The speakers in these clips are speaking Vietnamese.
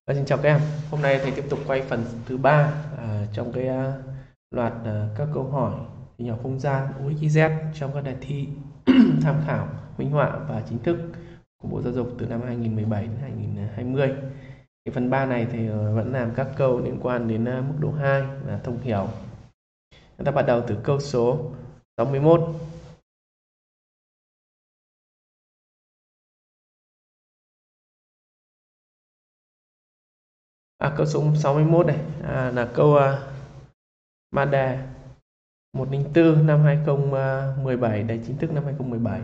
Xin chào các em. Hôm nay thầy tiếp tục quay phần thứ 3 trong loạt các câu hỏi hình học không gian UXYZ trong các đề thi tham khảo, minh họa và chính thức của Bộ Giáo dục từ năm 2017 đến 2020. Thì phần 3 này thì vẫn làm các câu liên quan đến mức độ 2 là thông hiểu. Chúng ta bắt đầu từ câu số 61. Câu số 61 này là câu ma đề 104 năm 2017, đề chính thức năm 2017.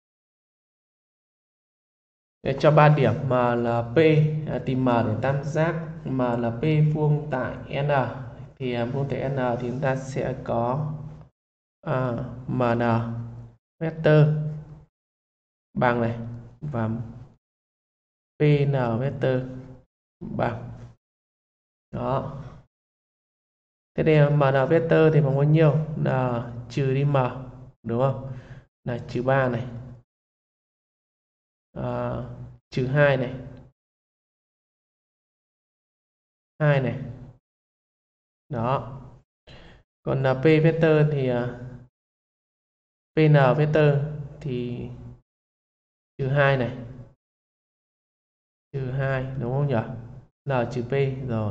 Để cho 3 điểm MLP, tìm M để tam giác MLP vuông tại N. Thì vuông tại N thì chúng ta sẽ có MN vector bằng này và PN vector bằng. Đó. Thế thì MN vector thì bằng bao nhiêu? Là trừ đi M, đúng không? Là trừ 3 này. Trừ 2 này. 2 này. Đó. Còn P vector thì PN vector thì trừ 2 này. Trừ 2 đúng không nhỉ? L trừ P rồi.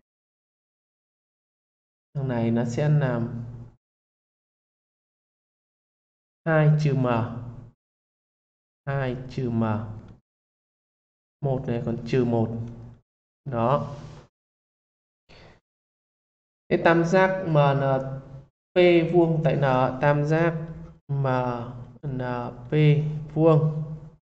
Thằng này nó sẽ làm 2 trừ M. 2 trừ M. 1 này còn trừ 1. Đó. Cái tam giác MNP vuông tại N, tam giác MNP vuông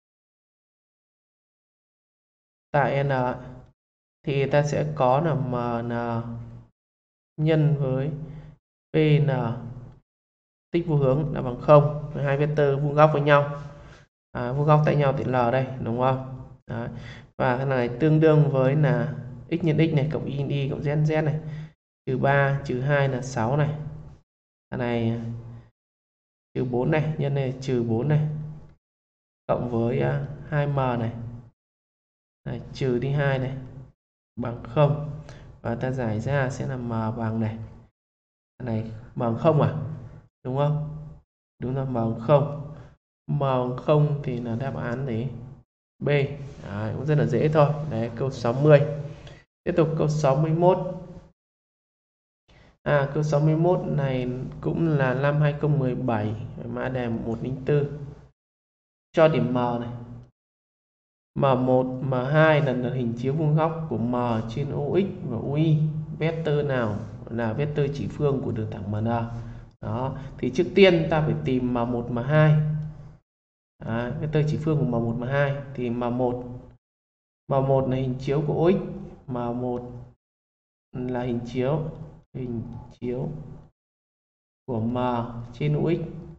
tại N thì ta sẽ có là MN nhân với PN tích vô hướng là bằng 0. Hai vector vuông góc với nhau. Vuông góc tại nhau thì L đây, đúng không? Đấy. Và cái này tương đương với là x nhân x này cộng y nhân y cộng z nhân z này. Trừ 3 trừ 2 là 6 này. Cái này trừ 4 này, nhân này trừ 4 này. Cộng với 2m này. Này, trừ đi 2 này bằng 0. Và ta giải ra sẽ là m bằng này. Cái này m bằng 0 à? Đúng không? Đúng là m bằng 0. M bằng 0 thì là đáp án đấy B. Đấy, cũng rất là dễ thôi. Đấy, câu 60. Tiếp tục câu 61. Câu 61 này cũng là năm 2017, mã đề 104. Cho điểm M này. M1, M2 là hình chiếu vuông góc của M trên OX và OY. Vector nào là vector chỉ phương của đường thẳng MN? Đó, thì trước tiên ta phải tìm M1, M2. Vector chỉ phương của M1, M2 thì M1 là hình chiếu của OX, M1 là hình chiếu của M trên OX.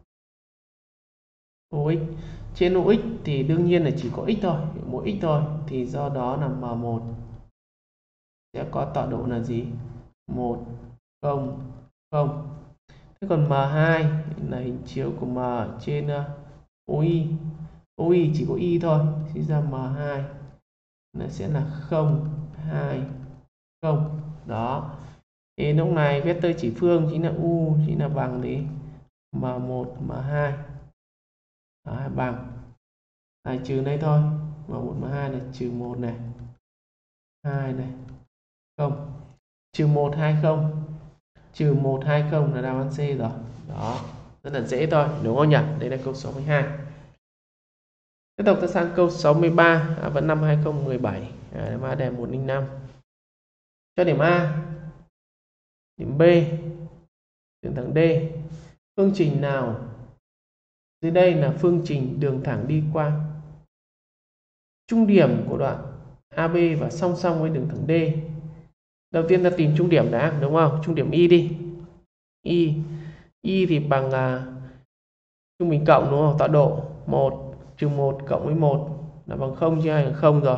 OX trên OX thì đương nhiên là chỉ có x thôi, mỗi x thôi, thì do đó là M1 sẽ có tọa độ là gì? 1, 0, 0. Thế còn M2 là hình chiếu của M trên OY. OY chỉ có y thôi, thì ra M2 nó sẽ là 0, 2, 0. Đó. Thì lúc này vector chỉ phương chính là U, chính là bằng đấy M1, M2. Đó, bằng. Trừ đây thôi. M1, M2 là trừ 1 này. 2 này. 0. Trừ 1, 2, 0. Trừ 1, 2, 0 là đáp án C rồi. Đó. Rất là dễ thôi, đúng không nhỉ? Đây là câu 62. Tiếp tục ta sang câu 63, vẫn năm 2017, mã đề 105. Cho điểm A, điểm B, đường thẳng D. Phương trình nào dưới đây là phương trình đường thẳng đi qua trung điểm của đoạn AB và song song với đường thẳng D? Đầu tiên ta tìm trung điểm đã, đúng không? Trung điểm Y đi. Y thì bằng trung bình cộng, đúng không? Tọa độ 1 trừ 1 cộng với 1 là bằng 0, chia 2 là 0 rồi.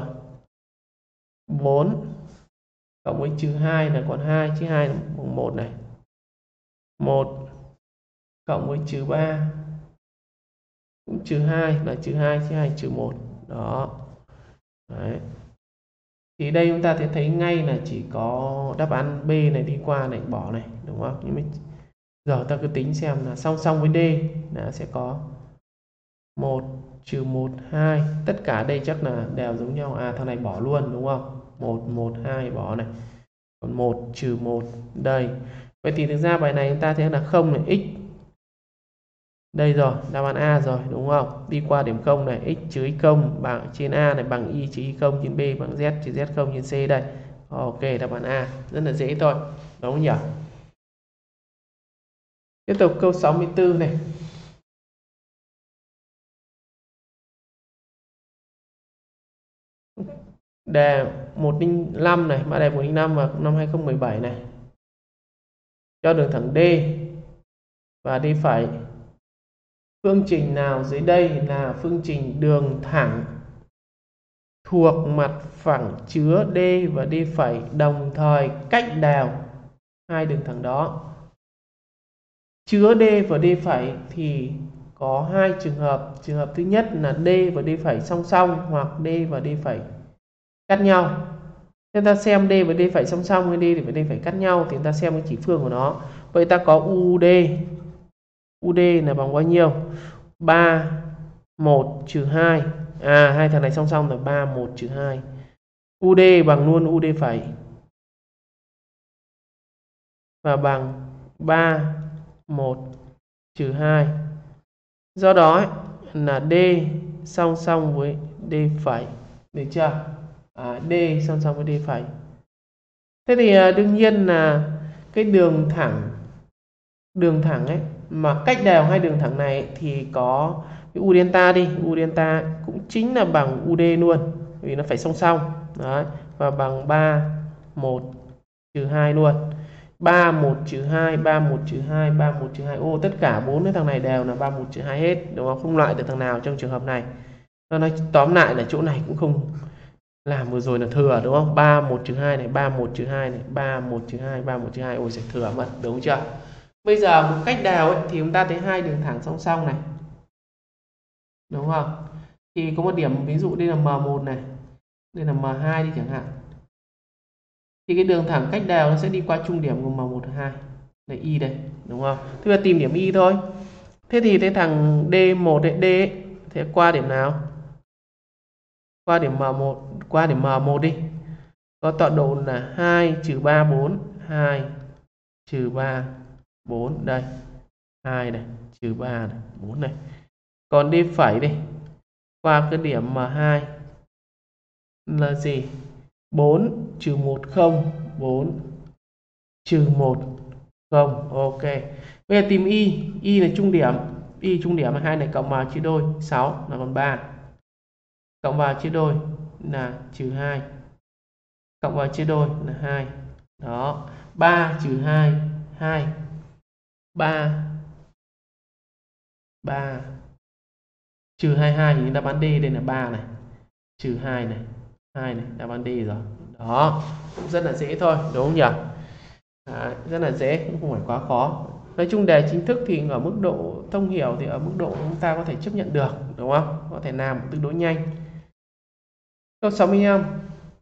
4 cộng với trừ 2 là còn 2, chia 2 là bằng 1 này. 1 cộng với trừ 3 cũng trừ 2 là trừ 2, chia 2 trừ 1. Đó. Đấy. Thì đây chúng ta sẽ thấy ngay là chỉ có đáp án B này đi qua này bỏ này, đúng không? Nhưng mà giờ ta cứ tính xem là song song với D là sẽ có 1 trừ 1 2, tất cả đây chắc là đều giống nhau. À, thằng này bỏ luôn đúng không? 1 1 2 bỏ này. Còn 1 trừ 1 đây. Vậy thì thực ra bài này chúng ta thấy là 0 này, x đây rồi, đáp án A rồi đúng không? Đi qua điểm 0 này, x trừ x không bằng trên A này bằng y trừ y không trên B bằng z trừ z không trên C đây. Ok, đáp án A rất là dễ thôi, đúng không nhỉ? Tiếp tục câu 64 này. Đề 105 này, mã đề 105 và năm 2017 này. Cho đường thẳng D và D phẩy. Phương trình nào dưới đây là phương trình đường thẳng thuộc mặt phẳng chứa D và D phẩy đồng thời cách đều hai đường thẳng đó? Chứa D và D phẩy thì có hai trường hợp. Trường hợp thứ nhất là D và D phẩy song song hoặc D và D phẩy cắt nhau. Chúng ta xem D và D phẩy song song hay D và D phẩy cắt nhau thì chúng ta xem cái chỉ phương của nó. Vậy ta có UD. UD là bằng bao nhiêu? 3 1 trừ 2. À, hai thằng này song song là 3 1 trừ 2. UD bằng luôn UD phẩy và bằng 3 1 trừ 2. Do đó là D song song với D phẩy. Được chưa? D song song với D phẩy. Thế thì đương nhiên là cái đường thẳng ấy mà cách đều hai đường thẳng này thì có cái U delta đi, U delta cũng chính là bằng UD luôn, vì nó phải song song. Đấy, và bằng 3 1 trừ 2 luôn. 3 1 trừ 2, 3 1 trừ 2, 3 1 trừ 2. Ô, tất cả bốn cái thằng này đều là 3 1 trừ 2 hết, đúng không? Không loại được thằng nào trong trường hợp này. Nó nói tóm lại là chỗ này cũng không làm vừa rồi là thừa, đúng không? 3 1 trừ 2 này, 3 1 trừ 2 này, 3 1 trừ 2, 3 1 trừ 2. Ôi, sẽ thừa mất, đúng chưa? Bây giờ một cách đều ấy, thì chúng ta thấy hai đường thẳng song song này, đúng không? Thì có một điểm, ví dụ đây là M1 này, đây là M2 đi chẳng hạn. Thì cái đường thẳng cách đều nó sẽ đi qua trung điểm của M1 và 2. Đây Y đây, đúng không? Thế là tìm điểm Y thôi. Thế thì cái thằng D1 ấy, D ấy, thì qua điểm nào? Qua điểm M1, qua điểm M1 đi. Có tọa độ là 2 trừ 3 4, 2 trừ 3 4 đây. 2 này, trừ 3 này, 4 này. Còn D phẩy đi. Qua cái điểm M2 là gì? 4 trừ 1 0, 4 trừ 1 0. Ok. Bây giờ tìm Y, Y là trung điểm. Y trung điểm là 2 này cộng vào chia đôi 6 là còn 3. Cộng vào chia đôi là trừ 2. Cộng vào chia đôi là 2. Đó, 3 trừ 2 2. 3 3 trừ 22 thì đáp án D đây là 3 này. Trừ 2 này, 2 này, đáp án D rồi. Đó, cũng rất là dễ thôi, đúng không nhỉ? Đấy, rất là dễ, cũng không phải quá khó. Nói chung đề chính thức thì ở mức độ thông hiểu thì ở mức độ chúng ta có thể chấp nhận được, đúng không? Có thể làm tương đối nhanh. Câu 65.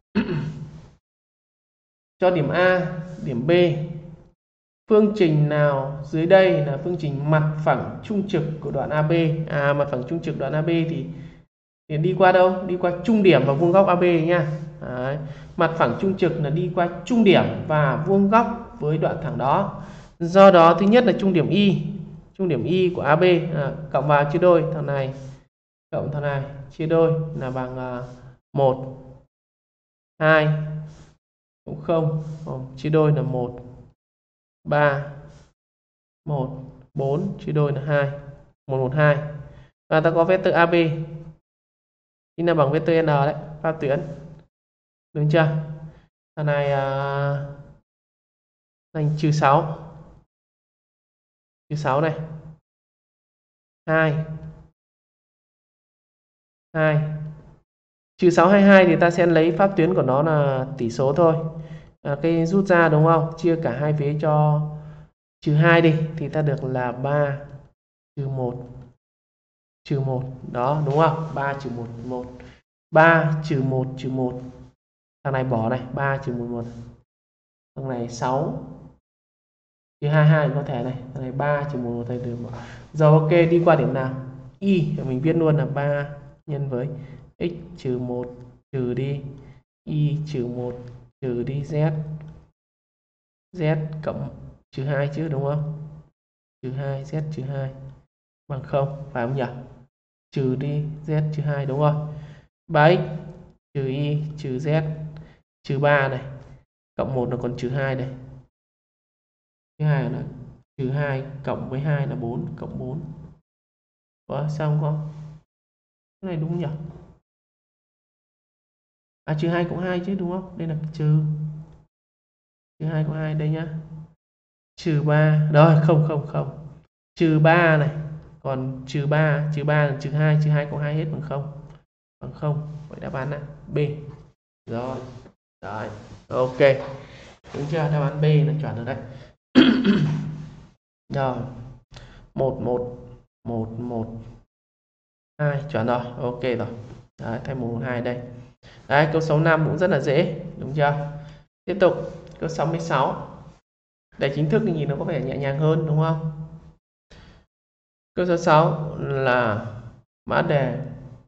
Cho điểm A, điểm B. Phương trình nào dưới đây là phương trình mặt phẳng trung trực của đoạn AB? Mặt phẳng trung trực đoạn AB thì đi qua đâu? Đi qua trung điểm và vuông góc AB nha. Đấy. Mặt phẳng trung trực là đi qua trung điểm và vuông góc với đoạn thẳng đó. Do đó thứ nhất là trung điểm Y của AB, cộng vào chia đôi thằng này cộng thằng này chia đôi là bằng 1 2 cũng 0, chia đôi là 1 3 1 4 chia đôi là 2 1 1 2. Và ta có vectơ AB chính là bằng vectơ N đấy, phép tuyến. Đúng chưa? Thằng này thành trừ 6. Trừ 6 này. 2 2. Trừ 6 22 thì ta sẽ lấy pháp tuyến của nó là tỷ số thôi. Cái rút ra đúng không? Chia cả hai vế cho trừ 2 đi thì ta được là 3 trừ 1 trừ 1. Đó, đúng không? 3 trừ 1 1. 3 trừ 1 trừ 1 Thằng này bỏ này, 3 trừ 11. Thằng này 6 trừ 22 có thể này. Thằng này 3 trừ 11 thầy được. Rồi ok, đi qua điểm nào? Y, mình viết luôn là 3 nhân với x trừ 1 trừ đi y trừ 1 trừ đi z. Z cộng trừ 2 chứ đúng không? Trừ 2, z trừ 2 bằng 0, phải không nhỉ? Trừ đi z trừ 2 đúng rồi. 3x trừ y trừ z trừ 3 này. Cộng 1 là còn trừ 2 này. Thứ hai là trừ 2 cộng với 2 là 4, cộng 4. Có xong không? Cái này đúng nhỉ? À trừ 2 cộng 2 chứ đúng không? Đây là trừ 2 cộng 2 đây nhá. Trừ 3. Rồi, không. Trừ 3 này. Còn trừ 3 là trừ 2 cộng 2 hết bằng 0. Bằng 0. Vậy đáp án là B. Rồi. Rồi. Ok. Đúng chưa? Đáp án B là chuẩn rồi đấy. Rồi. 1 2 chuẩn rồi. Ok rồi. Đấy, thay 1 2 đây. Đấy, câu 65 cũng rất là dễ, đúng chưa? Tiếp tục, câu 66. Đề chính thức thì nhìn nó có vẻ nhẹ nhàng hơn đúng không? Câu số 6 là mã đề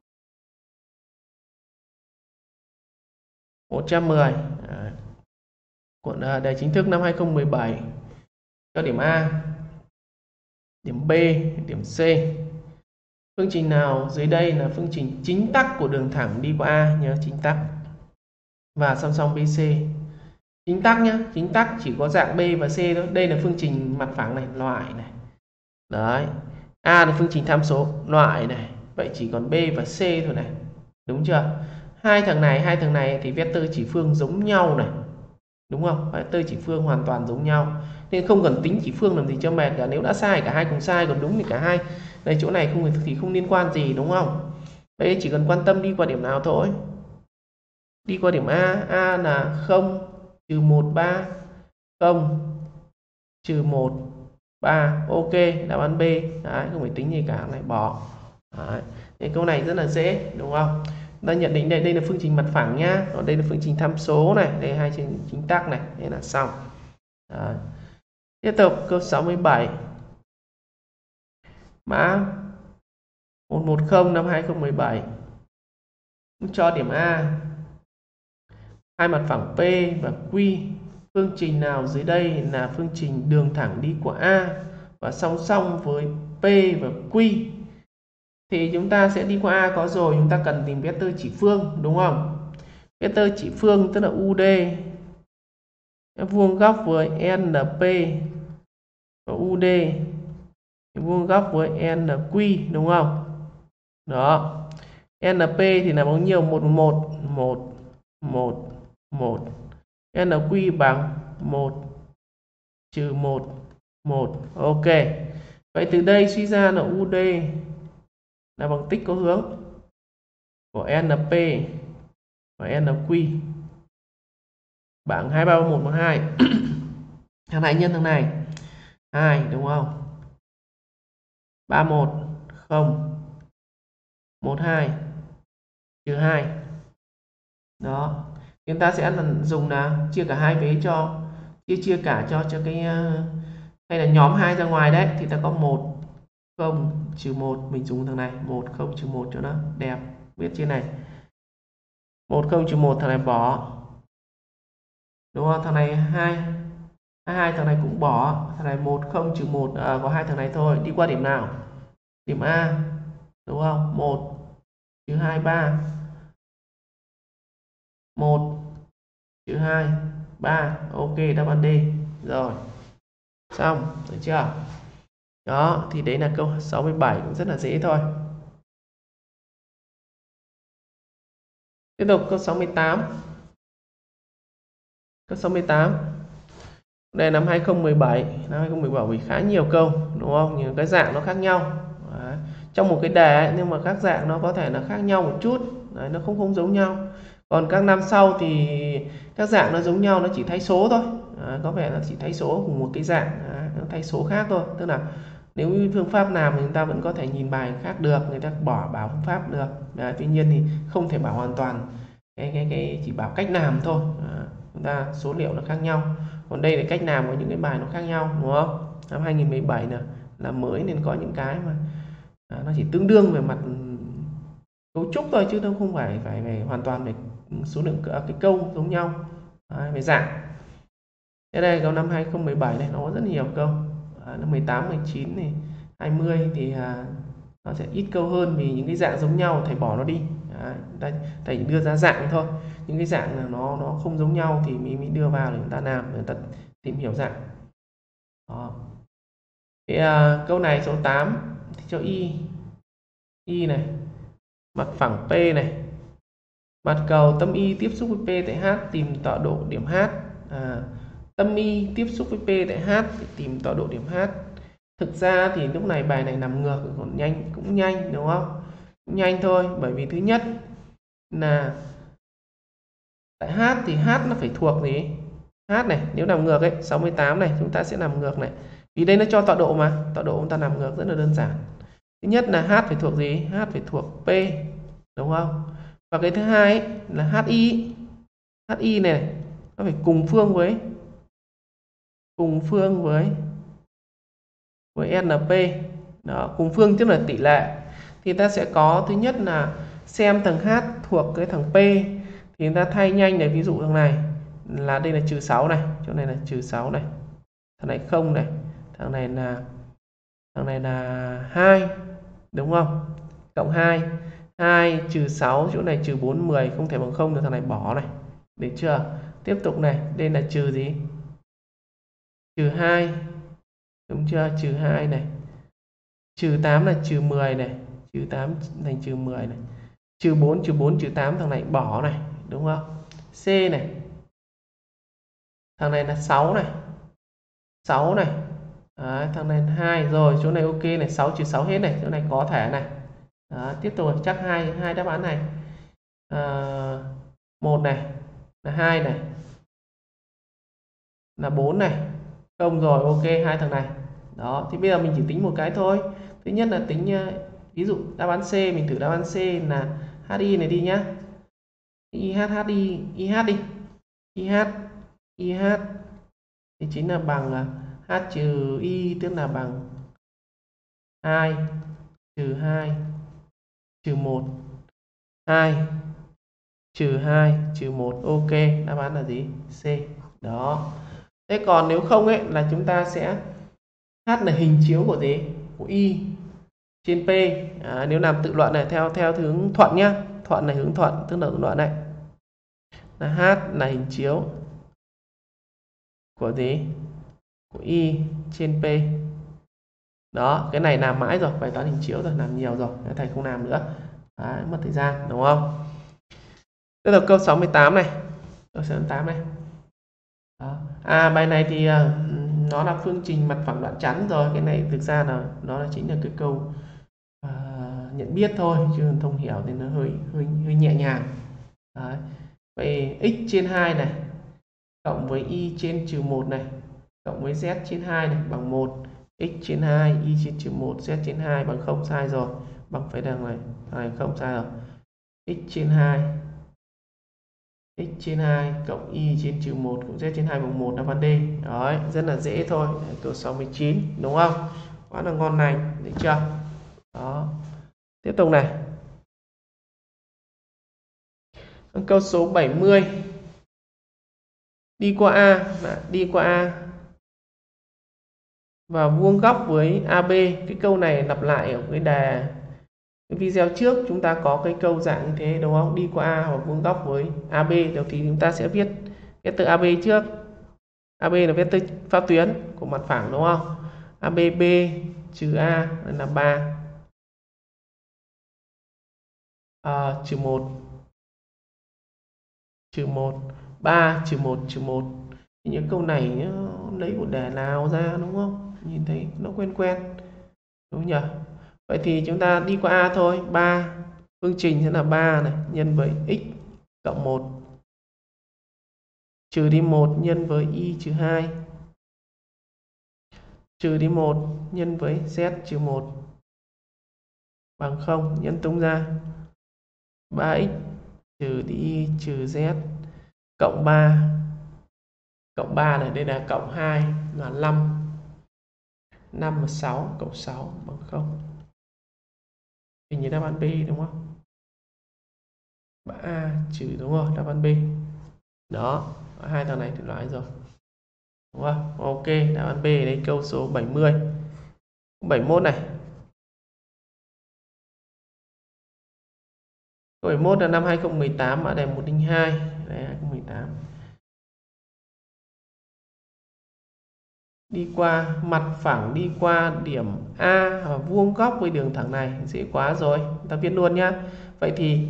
110. Cuộn đề chính thức năm 2017. Cho điểm A, điểm B, điểm C. Phương trình nào dưới đây là phương trình chính tắc của đường thẳng đi qua A, nhớ chính tắc. Và song song BC. Chính tắc nhá, chính tắc chỉ có dạng B và C thôi. Đây là phương trình mặt phẳng này, loại này. Đấy. A là phương trình tham số, loại này. Vậy chỉ còn B và C thôi này. Đúng chưa? Hai thằng này thì vectơ chỉ phương giống nhau này. Đúng không? Vectơ chỉ phương hoàn toàn giống nhau. Nên không cần tính chỉ phương làm gì cho mệt cả. Nếu đã sai cả hai cùng sai, còn đúng thì cả hai. Đây chỗ này không liên quan gì đúng không? Đây chỉ cần quan tâm đi qua điểm nào thôi. Đi qua điểm A là 0 trừ 1 3, 0 trừ 1 3. Ok, đáp án B. Đấy, không phải tính gì cả, này bỏ. Đấy. Thì câu này rất là dễ đúng không? Ta nhận định đây là phương trình mặt phẳng nhá, còn đây là phương trình tham số này, đây là hai trình chính tắc này, đây là xong. Đấy. Tiếp tục câu 67. Mã 110 năm 2017. Cho điểm A hai mặt phẳng P và Q. Phương trình nào dưới đây là phương trình đường thẳng đi của A và song song với P và Q? Thì chúng ta sẽ đi qua A có rồi, chúng ta cần tìm vectơ chỉ phương đúng không? Vectơ chỉ phương tức là UD vuông góc với NP và UD vuông góc với NQ đúng không? Đó. NP thì là bao nhiêu? 1 NQ bằng 1 trừ 1. Ok. Vậy từ đây suy ra là UD là bằng tích có hướng của NP và NQ bằng 2 3 1 1 2. Thằng này nhân thằng này 2 đúng không? 31 0 12 trừ 2. Đó. Chúng ta sẽ dùng là chia cả hai vế cho chia cả cho cái hay là nhóm 2 ra ngoài đấy, thì ta có 1 0 trừ 1, mình dùng thằng này 1 0 trừ 1 cho nó đẹp, viết trên này 1 0 trừ 1, thằng này bỏ đúng không? Thằng này 2 thằng này cũng bỏ, thằng này 1 0 trừ 1 có hai thằng này thôi. Đi qua điểm nào? Điểm A đúng không? 1 trừ 2 3, 1 trừ 2 3. Ok, đáp án D. Rồi. Xong, được chưa? Đó, thì đấy là câu 67, cũng rất là dễ thôi. Tiếp tục câu 68. Câu 68. Đây năm 2017, năm 2017 khá nhiều câu đúng không? Nhưng cái dạng nó khác nhau. Đấy. Trong một cái đề ấy, nhưng mà các dạng nó có thể là khác nhau một chút. Đấy, nó không giống nhau. Còn các năm sau thì các dạng nó giống nhau, nó chỉ thay số thôi. Đấy, có vẻ là chỉ thay số của một cái dạng, nó thay số khác thôi. Tức là nếu như phương pháp nào thì người ta vẫn có thể nhìn bài khác được, người ta bỏ bảo phương pháp được. Đấy, tuy nhiên thì không thể bảo hoàn toàn cái chỉ bảo cách làm thôi. Chúng ta số liệu nó khác nhau, còn đây là cách làm của những cái bài nó khác nhau, đúng không? Năm 2017 là mới nên có những cái mà nó chỉ tương đương về mặt cấu trúc thôi, chứ nó không phải hoàn toàn về số lượng cái câu giống nhau. Về dạng. Thế đây câu năm 2017 này nó có rất nhiều câu. Năm 18, 19 này, 20 thì nó sẽ ít câu hơn vì những cái dạng giống nhau thầy bỏ nó đi. Thầy đưa ra dạng thôi, những cái dạng là nó không giống nhau thì mới đưa vào để chúng ta làm, để chúng ta tìm hiểu dạng. Đó. Thì câu này số 8 thì cho y này, mặt phẳng P này, mặt cầu tâm y tiếp xúc với P tại H, tìm tọa độ điểm H. Tâm y tiếp xúc với P tại H để tìm tọa độ điểm H. Thực ra thì lúc này bài này nằm ngược, còn cũng nhanh đúng không? Cũng nhanh thôi, bởi vì thứ nhất là tại H thì H nó phải thuộc gì? H này, nếu nằm ngược ấy, 68 này chúng ta sẽ nằm ngược này. Vì đây nó cho tọa độ mà, tọa độ chúng ta nằm ngược rất là đơn giản. Thứ nhất là H phải thuộc gì? H phải thuộc P, đúng không? Và cái thứ hai ấy, là HI này nó phải cùng phương với NP. Đó, cùng phương tức là tỷ lệ. Thì ta sẽ có thứ nhất là xem thằng H thuộc cái thằng P thì ta thay nhanh này, ví dụ thằng này là đây là -6 này, chỗ này là -6 này, thằng này 0 này, thằng này là 2, đúng không? Cộng 2 -6, chỗ này -4 10 không thể bằng 0 được, thằng này bỏ này, được chưa? Tiếp tục này, đây là trừ gì? -2, đúng chưa? -2 này, -8 là -10 này, -8 thành -10 này, -4 -8, thằng này bỏ này, đúng không? C này, thằng này là 6 này, 6 này. Đấy, thằng này là 2 rồi, chỗ này ok này, 6 trừ 6 hết này, chỗ này có thể này. Đó, tiếp tục chắc hai đáp án này. 1 này là 2 này, là 4 này, không rồi, ok, hai thằng này. Đó, thì bây giờ mình chỉ tính một cái thôi. Thứ nhất là tính ví dụ đáp án C, mình thử đáp án C là HI này đi nhá. IH đi. IH thì chính là bằng H trừ Y, tức là bằng 2 trừ 2 trừ 1, 2 trừ 2 trừ 1, ok, đáp án là gì? C. Đó. Thế còn nếu không ấy là chúng ta sẽ H là hình chiếu của gì? Của Y trên P. Nếu làm tự luận này theo hướng thuận nhá. Thuận này hướng thuận, tức là tự luận này. Là H là hình chiếu của gì? Của Y trên P. Đó, cái này làm mãi rồi, bài toán hình chiếu rồi, làm nhiều rồi, thầy không làm nữa. Đấy, mất thời gian, đúng không? Tiếp tục câu 68 này. Câu 68 này. Đó. Bài này thì nó là phương trình mặt phẳng đoạn chắn rồi. Cái này thực ra là nó chính là cái câu nhận biết thôi, chứ thông hiểu thì nó hơi nhẹ nhàng. Đấy. Vậy x trên 2 này cộng với y trên -1 này cộng với z trên 2 này bằng 1. X trên 2, y trên -1, z trên 2 bằng 0, sai rồi. Bằng phải đằng này không, sai rồi. X trên 2 cộng y trên -1 cộng z trên 2 bằng 1, đáp án D. Đấy, rất là dễ thôi. Câu 69, đúng không? Quá là ngon lành, được chưa? Đó. Tiếp tục này. Câu số 70. Đi qua A và vuông góc với AB. Cái câu này lặp lại ở cái video trước, chúng ta có cái câu dạng như thế, đúng không? Đi qua A hoặc vuông góc với AB. Đầu thì chúng ta sẽ viết từ AB trước. AB là viết từ phao tuyến của mặt phẳng, đúng không? ABB trừ A là 3. Trừ 1 3 trừ 1. Những câu này lấy một đề nào ra, đúng không? Nhìn thấy nó quen, đúng nhỉ? Vậy thì chúng ta đi qua A thôi. 3, phương trình sẽ là 3 này nhân với x cộng 1 trừ đi 1 nhân với y trừ 2 trừ đi 1 nhân với z trừ 1 bằng 0, nhân tung ra 3x trừ đi trừ z cộng 3. Cộng 3 này, đây là cộng 2 là 5. 5 và 6 cộng 6 bằng 0. Hình như đáp án B đúng không? A trừ đúng rồi, đáp án B. Đó, hai thằng này thì loại rồi. Đúng không? Ok, đáp án B đây câu số 70. 71 này. Câu 71 là năm 2018 mã đề 102. Đây 2018. Đi qua mặt phẳng đi qua điểm A và vuông góc với đường thẳng này, dễ quá rồi, ta viết luôn nhá. Vậy thì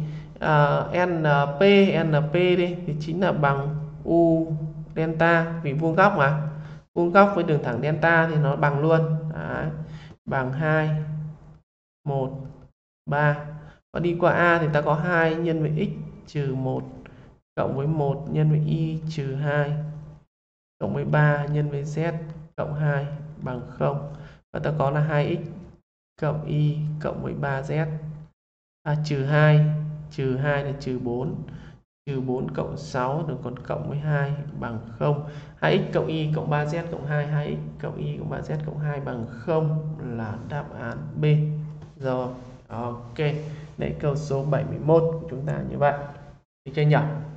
NP đi thì chính là bằng U delta, vì vuông góc mà. Vuông góc với đường thẳng delta thì nó bằng luôn. Đấy, bằng 2 1 3. Và đi qua A thì ta có 2 nhân với x trừ 1 cộng với 1 nhân với y trừ 2 cộng với 3 nhân với z cộng 2 bằng 0. Và ta có là 2x cộng y cộng với 3z. Trừ 2 là trừ 4. Trừ 4 cộng 6 rồi còn cộng với 2 bằng 0. 2x cộng y cộng 3z cộng 2. 2x cộng y cộng 3z cộng 2 bằng 0 là đáp án B. Rồi, ok. Đấy câu số 71 của chúng ta như vậy. Được chưa nhỉ?